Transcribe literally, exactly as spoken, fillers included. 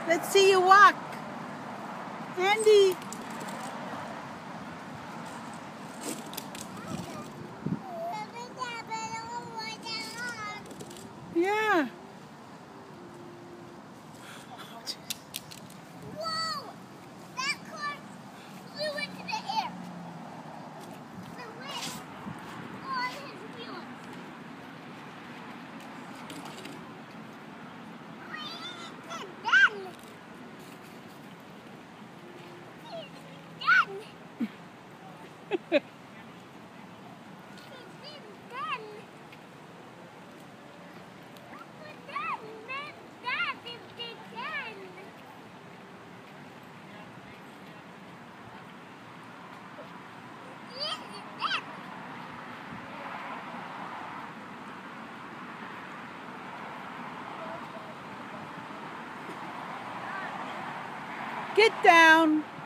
Let's see you walk. Andy. Yeah. Whoa! That car flew into the air. The wind on his wheels. It's done. It's done. It's done. Get down.